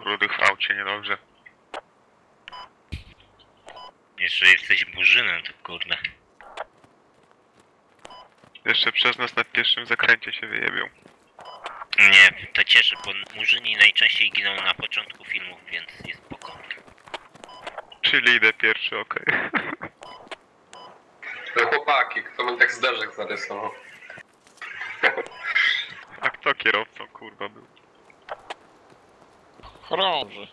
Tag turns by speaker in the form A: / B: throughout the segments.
A: Rudy w aucie, niedobrze.
B: Jeszcze jesteś burzynem, to kurde.
A: Jeszcze przez nas na pierwszym zakręcie się wyjebią.
B: Nie, to cieszy, bo murzyni najczęściej giną na początku filmów, więc jest spoko.
A: Czyli idę pierwszy, okej.
C: To chłopaki, kto mi tak zderzek zarysował?
A: A kto kierowcą, kurwa, był?
D: Chorąży.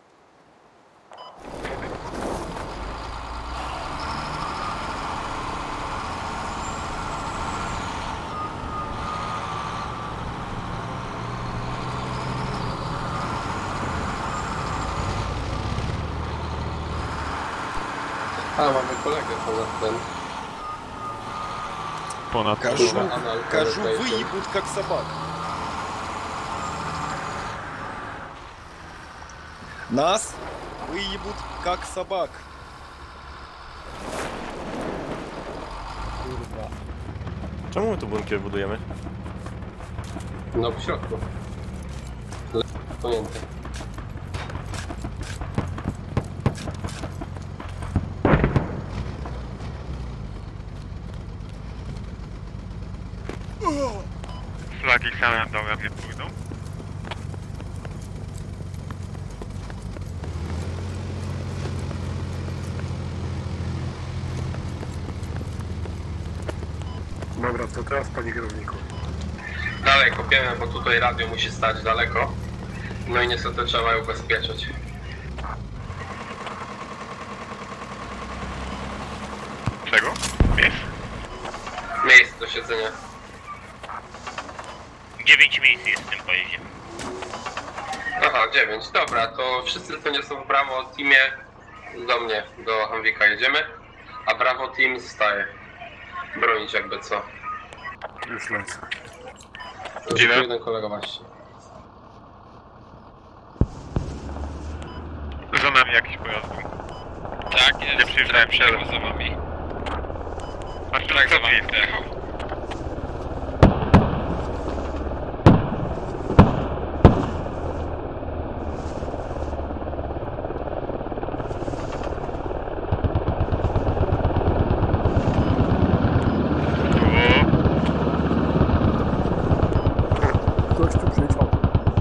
C: A, mamy kolegę ponad ten.
A: Ponad
E: Кажу, выебут как собак. Нас выебут как собак.
F: Kurwa. Czemu my tu bunkier budujemy?
C: No w środku. Pojęty.
A: flagi same dołem nie pójdą.
G: Dobra, to teraz panie kierowniku.
C: Dalej kopiemy, bo tutaj radio musi stać daleko. No i niestety trzeba je ubezpieczyć.
A: Czego? Miejsc?
C: Miejsce do siedzenia.
B: 9 miejsc jest w tym pojeździe.
C: Aha, 9. Dobra, to wszyscy co nie są w Bravo Teamie do mnie, do Hamwika jedziemy. A Bravo Team zostaje. Bronić jakby co.
G: Już lecę.
C: Już
A: Ile?
C: jeden kolega właśnie.
A: Za nami jakiś pojazd był.
D: Tak, jest.
A: Nie przyjeżdżałem się.
D: Za wami.
A: Masz tu
D: Tak, za wami
A: jest.
D: pojechał.
G: Ktoś tu przyjechał.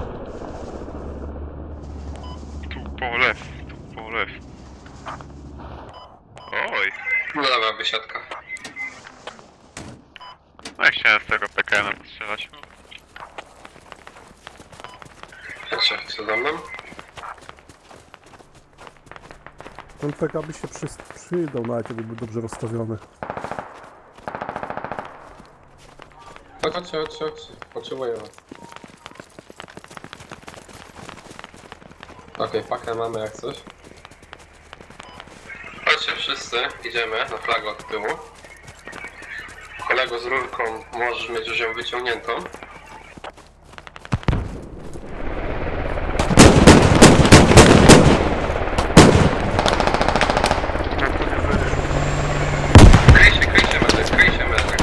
A: Tu po lew, tu po lew. Oj,
C: No dobra, wysiadka.
A: no ja chciałem z tego PKN strzelać.
C: Patrzcie, co za mną?
G: Ten PK by się przydał, nawet jakby był dobrze rozstawiony.
C: Chodźcie. Potrzebuję was. Okej, pakę mamy jak coś. Chodźcie wszyscy, idziemy na flagę od tyłu. Kolego z rurką, możesz mieć już ją wyciągniętą. Kryj się, medyk.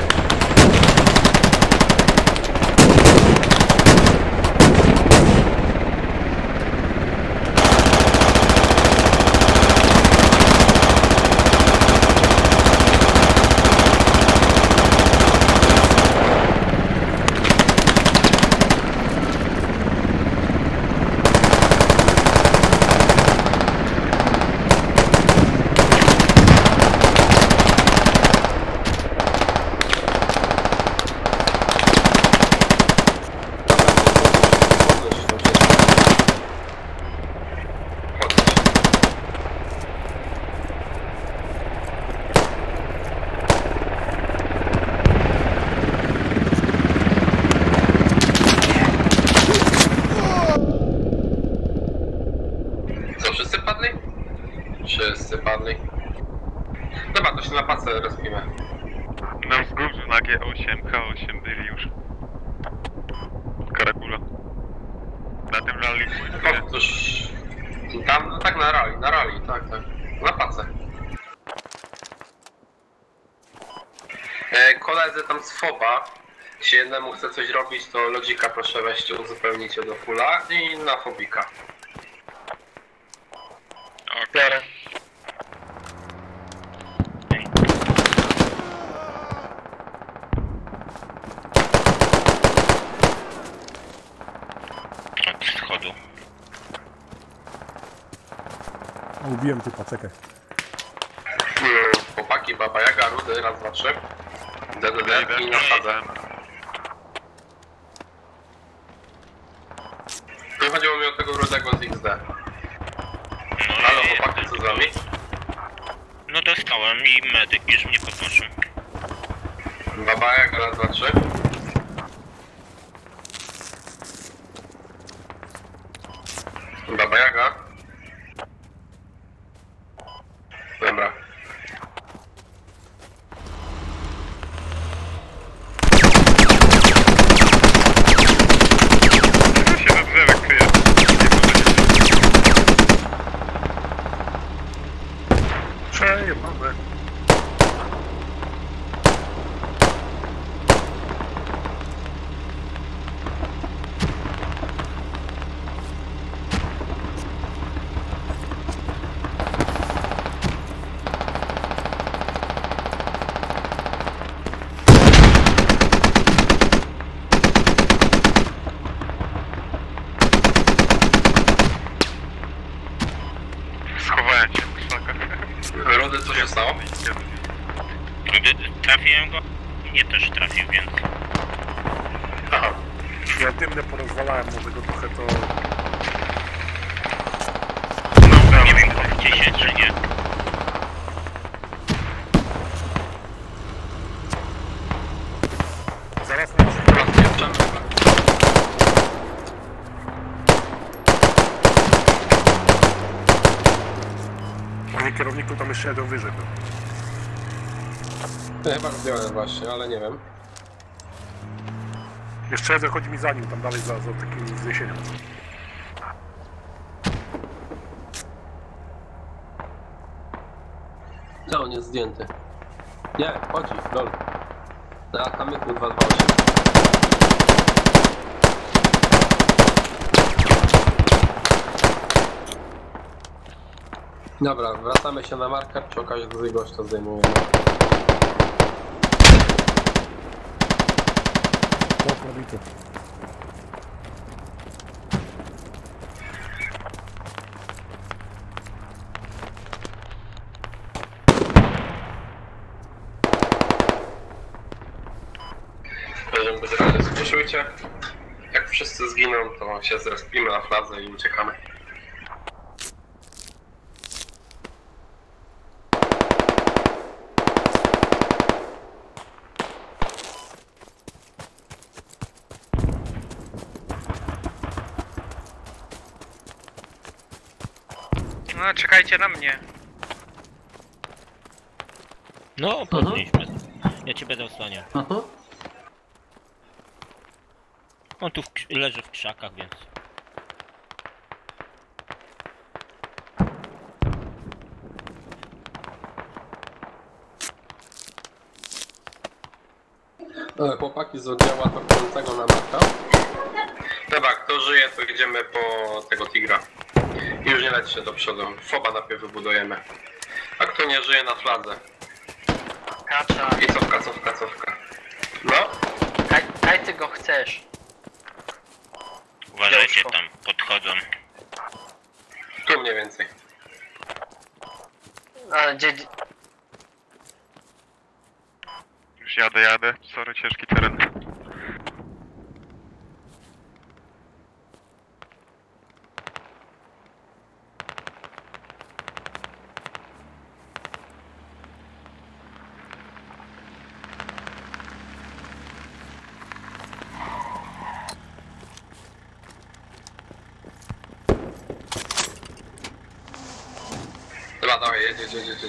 C: Co, wszyscy padli? Wszyscy padli. Dobra, to się na pacę rozpimy.
A: Na wzgórzu na G8, K8 byli już. Karakula. Na tym rally pójdzie.
C: Otóż... Tam, no tak na rally, tak. Na pacę. Koledzy tam z FOBA, jeśli jednemu chce coś robić, to lodzika proszę weźcie, uzupełnijcie do fulla i na fobika. Biorę.
B: Od schodu.
G: A, ubiłem typa, czekaj.
C: Chłopaki, Baba Jaga, Rudy, raz, dwa, trzy. DDD i nasadzę. Nie chodziło mi o tego Rudego z XD.
B: No
C: Halo,
B: i
C: chłopaki, co z wami?
B: no dostałem i medyk już mnie podnoszą.
C: Baba Jaga, raz, dwa, trzy. Baba Jaga. Dobra.
A: Tu się na drzewek kryje.
G: Przejebane.
A: Schowałem się w krzakach.
C: Rudy, co się stało?
B: Trafiłem go, mnie też trafił, więc...
C: Aha.
G: Ja dymne porozwalałem, może go trochę to...
B: No, nie wiem, gdzie się, czy nie.
G: Zaraz na Panie kierowniku, tam jeszcze jeden wyżej był.
C: Ja chyba zdjąłem właśnie, ale nie wiem.
G: Jeszcze jeden chodzi mi za nim, tam dalej za takim wzniesieniem.
C: No, on jest zdjęty. Nie, chodzi, lol. Na kamyku 228. Dobra, wracamy się na marker, przy okazji do gościa zdejmujemy.
G: O, probity.
C: Będziemy być rady, zgłaszujcie. Jak wszyscy zginą, to się zrespimy na fladze i uciekamy.
D: No, czekajcie na mnie.
B: No, podnieśmy. Ja cię będę osłaniał. On tu leży w krzakach, więc...
C: Chłopaki z oddziału atakującego na marka. Dobra, kto żyje, to idziemy po tego tigra. I już nie lećcie do przodu. Foba najpierw wybudujemy. A kto nie żyje, na fladze.
H: Kacza,
C: I cofka. No,
H: daj ty go chcesz.
B: Uważajcie,
H: Działko.
B: tam podchodzą.
C: tu mniej więcej.
H: Ale gdzie...
A: Już jadę. Sorry, ciężki teren.
C: Dobra, dawaj, jedź.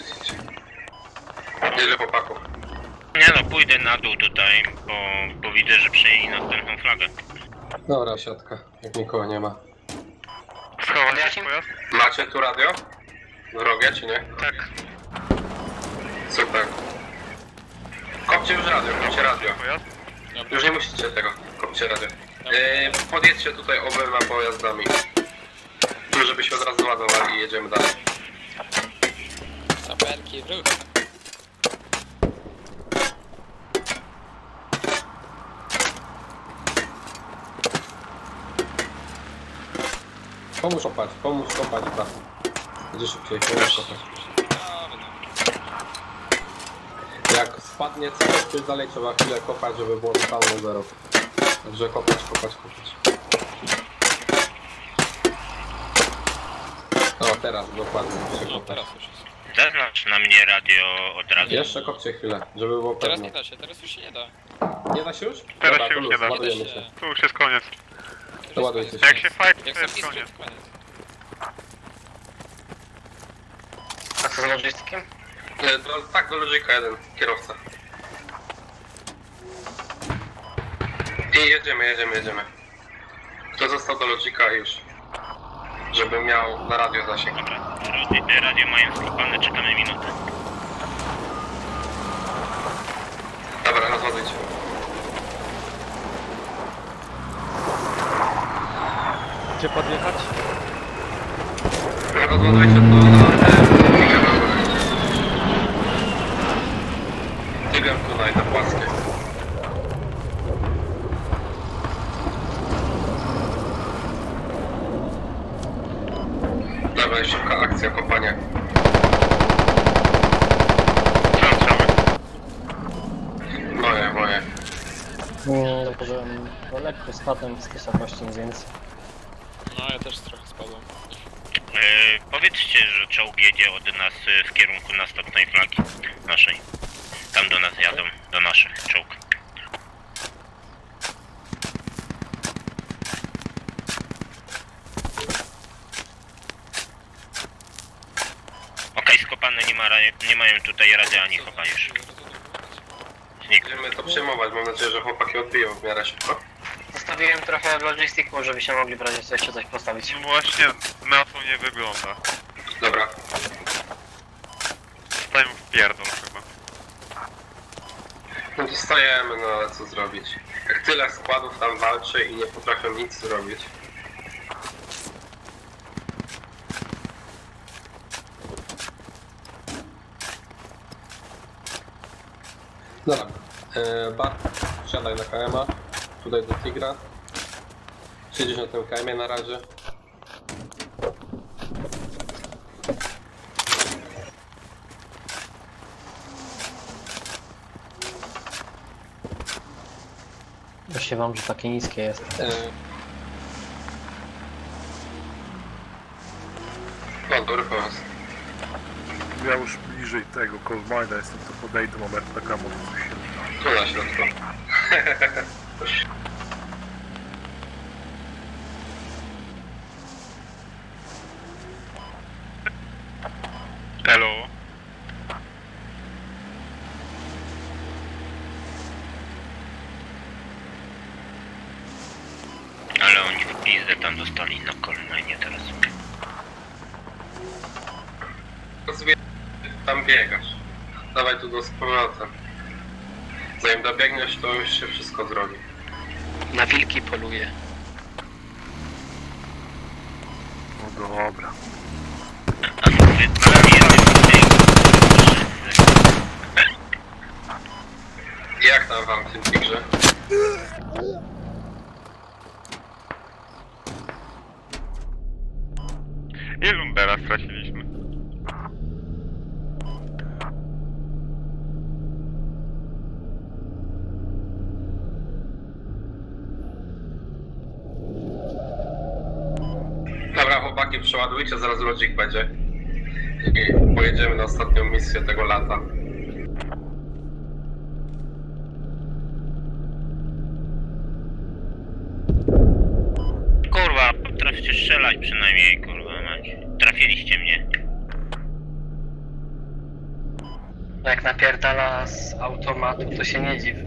C: Jedzie chłopaków.
B: Nie no, pójdę na dół tutaj, bo widzę, że przejęli następną flagę.
C: Dobra, siatka, jak nikogo nie ma.
A: Schował się pojazd?
C: Macie tu radio? Wrogie, czy nie?
A: Tak.
C: Super. Kopcie już radio, kopcie radio.
A: Pojazd?
C: Już nie musicie tego, kopcie radio. Podjedźcie tutaj oboma pojazdami. Tu, żeby się od razu ładowali i jedziemy dalej.
I: Wielki ruch.
C: Pomóż kopać, tak. Będzie szybciej, pomóż kopać. Jak spadnie cały, to dalej trzeba chwilę kopać, żeby było totalne zero. Także kopać. No teraz dokładnie, muszę
I: No
C: kopać.
I: teraz już jest.
B: Zaznacz na mnie radio od razu.
C: Jeszcze kopcie chwilę, żeby było
I: Teraz
C: pewnie.
I: nie da się, teraz już się nie da.
C: Nie da się już?
A: Teraz
C: Dobra,
A: się
C: to
A: już
C: luz,
A: nie da.
C: ładujemy
I: Nie da
C: się.
I: się.
A: Tu już jest koniec.
C: To ładujcie się.
A: Jak się fight,
I: Jak
A: to jest
I: są
A: koniec.
I: iskry, koniec.
H: A co z logistykiem?
C: Tak, do Lodzika jeden, kierowca. I jedziemy. Kto został do Lodzika już? Żeby miał na radio zasięg.
B: Dobra, radio mają skopane, czekamy minutę.
C: Dobra, rozładujcie.
E: Gdzie podjechać?
C: Rozładujcie to na Tygiem tutaj, na płaskie. Dobra, szybka akcja, kopania. Moje.
J: Byłem lekko spadłem z wysokości, więc
I: No ja też trochę spadłem.
B: Powiedzcie, że czołg jedzie od nas w kierunku następnej flagi naszej. Tam do nas jadą, do naszych czołg. Okej, skopane, nie mają tutaj rady ani chowa już. Znikł.
C: Będziemy to przejmować, mam nadzieję, że chłopaki odbiją w miarę szybko.
H: Zostawiłem trochę logistyku, żeby się mogli w razie co jeszcze coś postawić.
A: No właśnie na to nie wygląda.
C: Dobra.
A: Stają w pierdol chyba.
C: No to stajemy, no ale co zrobić? Jak tyle składów tam walczy i nie potrafią nic zrobić. Dobra. Bart, wsiadaj na KM-a. Tutaj do Tigra. Siedzisz na tym KM-ie na razie.
J: już się wam, że takie niskie jest.
C: No, dobry pomysł.
G: Ja już bliżej tego Coldmine'a jestem, to podejdę, mam RPK, może coś się
C: Tu na środku.
A: Hello.
B: Ale oni w pizdę tam dostali na kolmenie teraz.
C: Tam biegasz. Dawaj tu do powrotem. Zanim dobiegniesz, to już się wszystko zrobi.
H: Na wilki poluje.
G: No dobra.
B: A wy
C: Jak tam wam w tym tigrze?
A: I Lumbera straciliśmy.
C: Dobra, chłopaki, przeładujcie, zaraz lodzik będzie. I pojedziemy na ostatnią misję tego lata.
B: Kurwa, potraficie strzelać przynajmniej, kurwa mać. Trafiliście mnie.
H: Jak napierdala z automatu, to się nie dziw.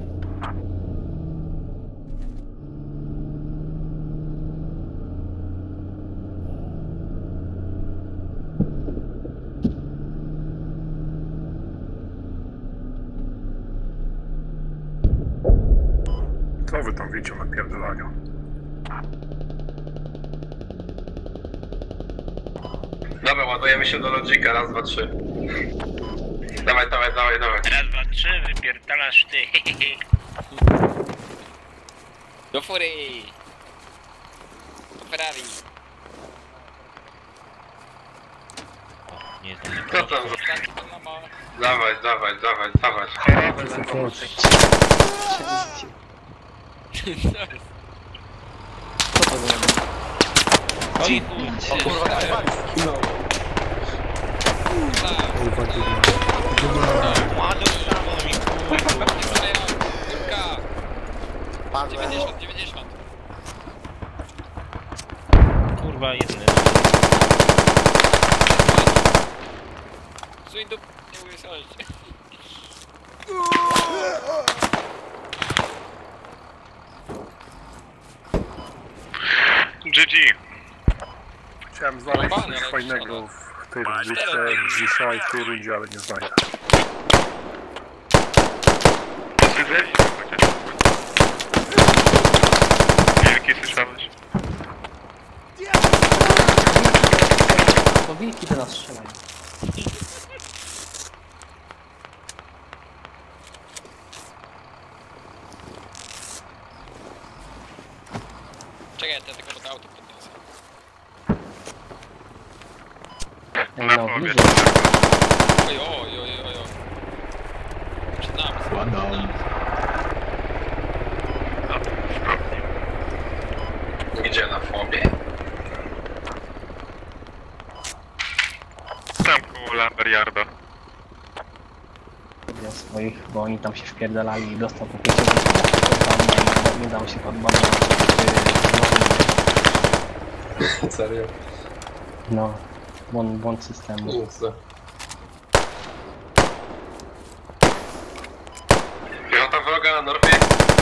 G: Co wy tam wiecie o napierdalaniu?
C: Dobra, ładujemy się do lodzika, raz, dwa, trzy. Dawaj.
B: Raz, dwa, trzy, wypierdalasz ty.
I: Do fury! Do Ferrari!
B: Nie zdążę.
C: Co tam?
I: Taki to lama.
C: Dawaj.
H: Choroby będą żyć.
J: Co to było?
I: Oj, kurwa, kurwa. 90.
B: Kurwa, jedny.
I: Suń do... nie umiem słyszeć.
A: GG.
G: Chciałem znaleźć
I: Panie,
G: coś
I: ale
G: fajnego w tej rozgrywce dzisiaj, w tej rundzie, ale nie znajdę.
A: Słyszeliśmy chociaż. Wielki słyszałeś?
J: To wilki do nas strzelają.
I: Czekaj, ja tylko pod auto podniosę.
A: Na
J: No,
A: powiedz.
J: bliżej.
I: Oj. Przed nami.
C: Gdzie na fobie?
A: Tam koło Lamberjarda.
J: Dla swoich, bo oni tam się wpierdalali i dostał po 5 i nie dał się podbanować.
C: Serio?
J: No, błąd systemu.
C: Nic. Piechota wroga na Norwie.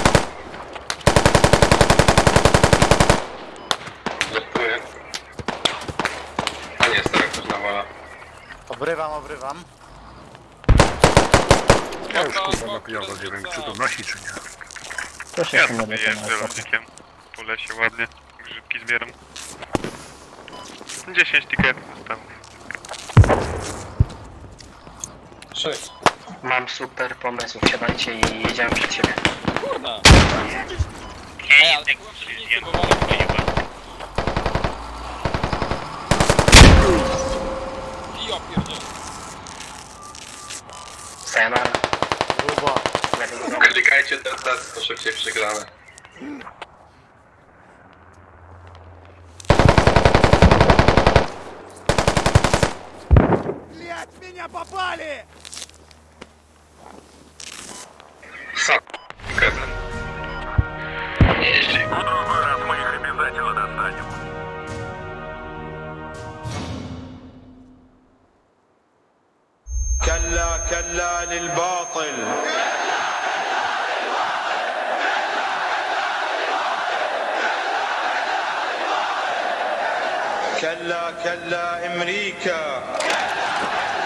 C: Żartuję. A nie, stara ktoś nawala.
E: Obrywam.
G: Ja już kurwa napijam, nie wiem czy to nasi czy nie.
J: Proszę
A: Ja
J: się nie
A: sobie jeżdżę
J: dokonać.
A: lotnikiem. Po lesie ładnie. Grzybki zbieram. 10 tiketów zostało.
C: 6.
H: Mam super pomysł, wsiadajcie i jedziemy przed siebie.
I: Kurna!
B: Ej,
I: ale
B: tak
I: byłem przy
B: zjem,
I: linii, bo wolę. I ja pierdzielę.
H: Sayonara.
C: Klikajcie ten test, to szybciej przegrane. Kevin.
K: كلا للباطل كلا أمريكا